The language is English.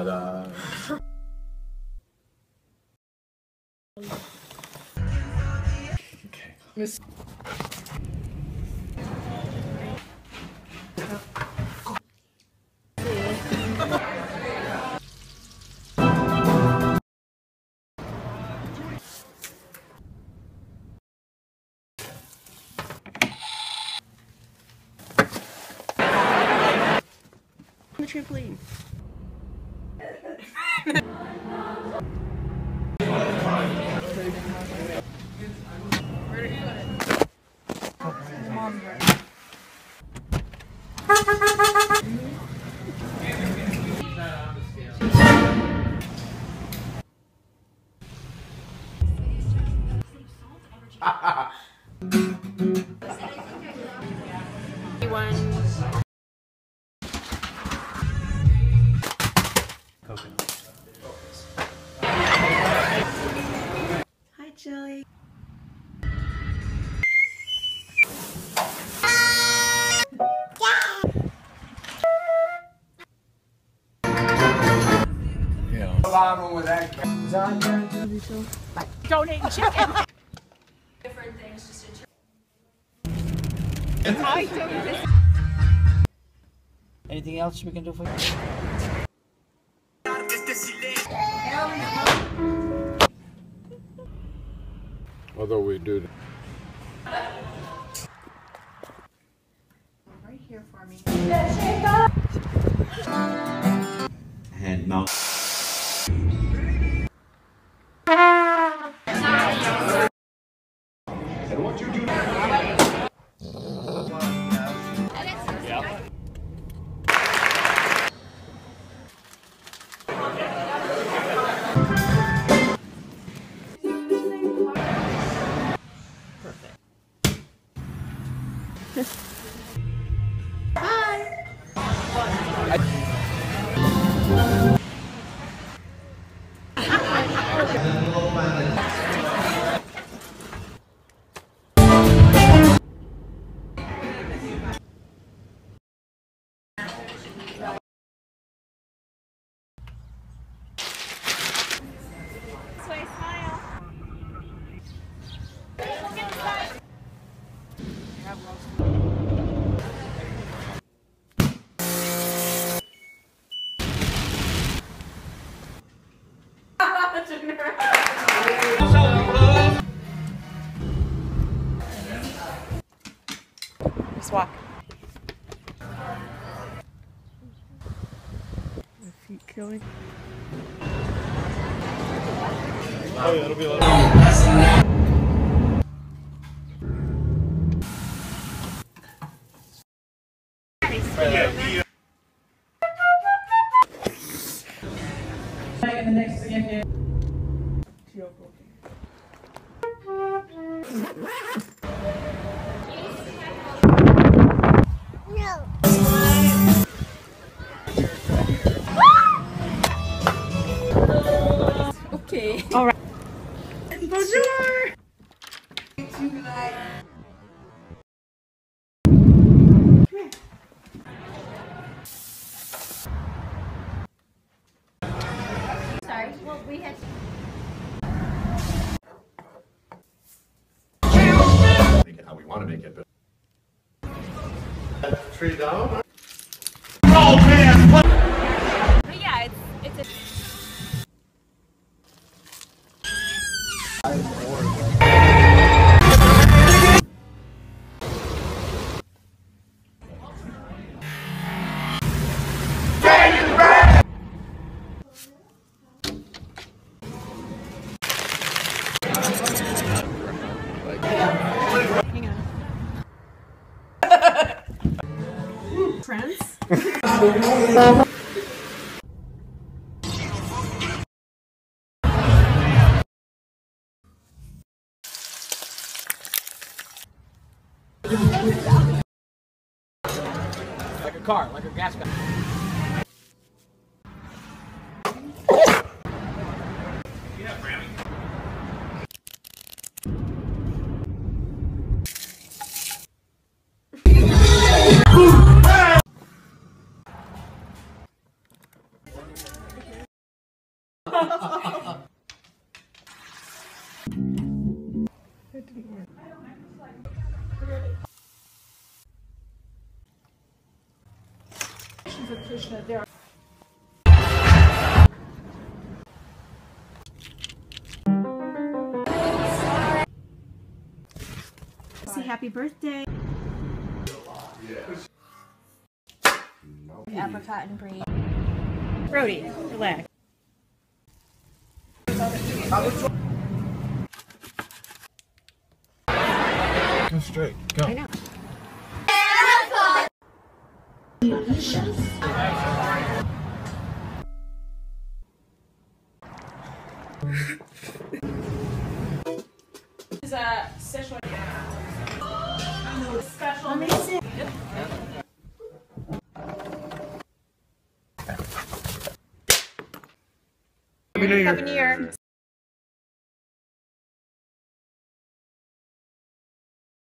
Okay. Miss. The trampoline. Hi, Jelly. Donating chicken. Different things just in Anything else we can do for you? Although we do. Right here for me. Hand mount. And what you do Just walk. My feet killing. Oh yeah, it'll be a lot. And the next again. Okay. All right. Bonjour. Sorry. Well, we had. make it how we want to make it, but Tree down. But yeah, it's a. Hang on. Friends? Like a car, like a gas gun. Say happy birthday. Apricot and brie. Brody, relax. Go straight. Go. I know. Is a Szechuan special. Amazing. Happy New Year. Happy New Year.